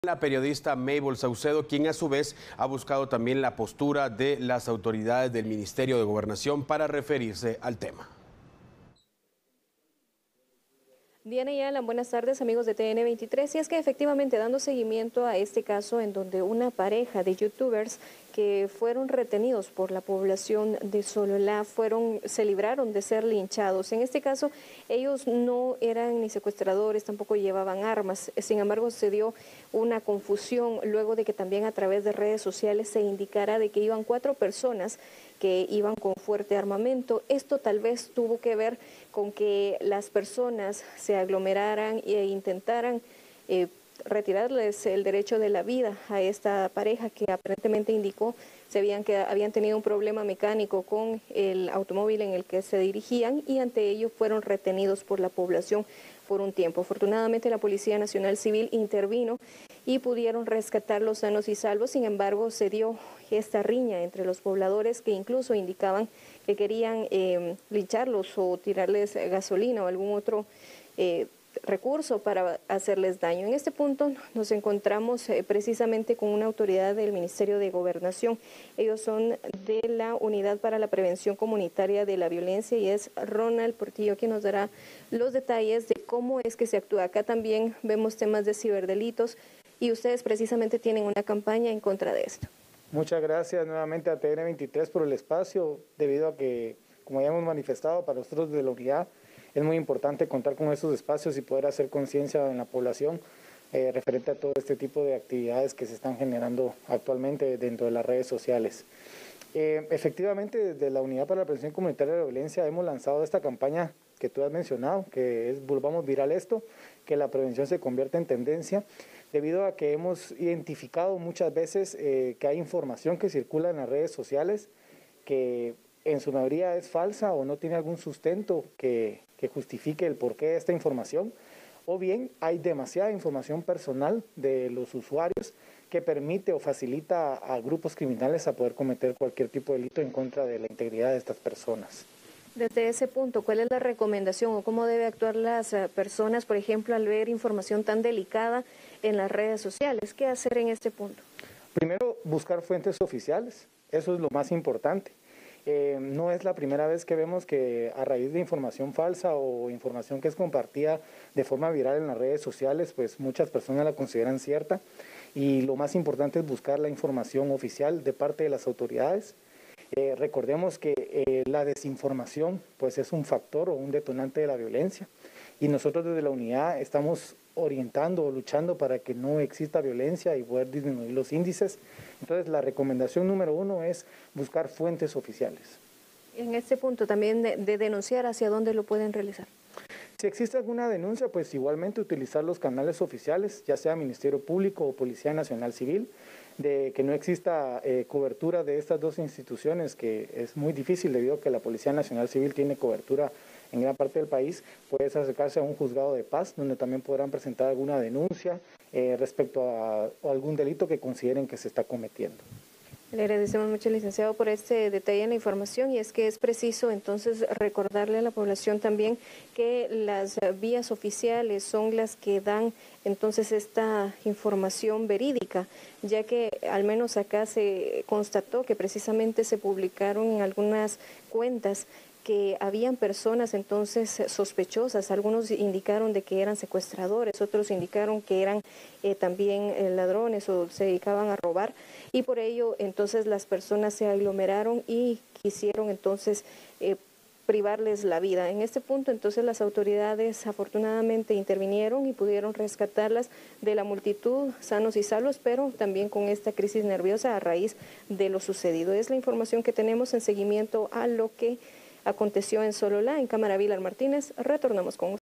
La periodista Mabel Saucedo, quien a su vez ha buscado también la postura de las autoridades del Ministerio de Gobernación para referirse al tema. Diana y Alan, buenas tardes amigos de TN23. Y es que efectivamente dando seguimiento a este caso en donde una pareja de youtubers que fueron retenidos por la población de Sololá se libraron de ser linchados. En este caso ellos no eran ni secuestradores, tampoco llevaban armas. Sin embargo se dio una confusión luego de que también a través de redes sociales se indicara de que iban 4 personas que iban con fuerte armamento. Esto tal vez tuvo que ver con que las personas se aglomeraran e intentaran retirarles el derecho de la vida a esta pareja que aparentemente indicó que habían tenido un problema mecánico con el automóvil en el que se dirigían y ante ello fueron retenidos por la población por un tiempo. Afortunadamente la Policía Nacional Civil intervino y pudieron rescatarlos sanos y salvos. Sin embargo, se dio esta riña entre los pobladores que incluso indicaban que querían lincharlos o tirarles gasolina o algún otro recurso para hacerles daño. En este punto nos encontramos precisamente con una autoridad del Ministerio de Gobernación. Ellos son de la Unidad para la Prevención Comunitaria de la Violencia y es Ronald Portillo quien nos dará los detalles de cómo es que se actúa. Acá también vemos temas de ciberdelitos y ustedes precisamente tienen una campaña en contra de esto. Muchas gracias nuevamente a TN23 por el espacio, debido a que, como ya hemos manifestado, para nosotros de la unidad es muy importante contar con esos espacios y poder hacer conciencia en la población referente a todo este tipo de actividades que se están generando actualmente dentro de las redes sociales. Efectivamente, desde la Unidad para la Prevención Comunitaria de la Violencia hemos lanzado esta campaña que tú has mencionado, que es Volvamos Viral Esto, que la prevención se convierta en tendencia, debido a que hemos identificado muchas veces que hay información que circula en las redes sociales que en su mayoría es falsa o no tiene algún sustento que justifique el porqué de esta información, o bien hay demasiada información personal de los usuarios que permite o facilita a grupos criminales a poder cometer cualquier tipo de delito en contra de la integridad de estas personas. Desde ese punto, ¿cuál es la recomendación o cómo debe actuar las personas, por ejemplo, al ver información tan delicada en las redes sociales? ¿Qué hacer en este punto? Primero, buscar fuentes oficiales, eso es lo más importante. No es la primera vez que vemos que a raíz de información falsa o información que es compartida de forma viral en las redes sociales, pues muchas personas la consideran cierta, y lo más importante es buscar la información oficial de parte de las autoridades. Recordemos que la desinformación pues es un factor o un detonante de la violencia, y nosotros desde la unidad estamos orientando o luchando para que no exista violencia y poder disminuir los índices. Entonces la recomendación número 1 es buscar fuentes oficiales. En este punto también de denunciar, ¿hacia dónde lo pueden realizar? Si existe alguna denuncia, pues igualmente utilizar los canales oficiales, ya sea Ministerio Público o Policía Nacional Civil, de que no exista cobertura de estas dos instituciones, que es muy difícil debido a que la Policía Nacional Civil tiene cobertura en gran parte del país. Puedes acercarse a un juzgado de paz, donde también podrán presentar alguna denuncia respecto a algún delito que consideren que se está cometiendo. Le agradecemos mucho, licenciado, por este detalle en la información, y es que es preciso entonces recordarle a la población también que las vías oficiales son las que dan entonces esta información verídica, ya que al menos acá se constató que precisamente se publicaron en algunas cuentas que habían personas entonces sospechosas. Algunos indicaron de que eran secuestradores, otros indicaron que eran también ladrones o se dedicaban a robar, y por ello entonces las personas se aglomeraron y quisieron entonces privarles la vida. En este punto entonces las autoridades afortunadamente intervinieron y pudieron rescatarlas de la multitud sanos y salvos, pero también con esta crisis nerviosa a raíz de lo sucedido. Es la información que tenemos en seguimiento a lo que aconteció en Sololá. En cámara, Vilar Martínez, retornamos con usted.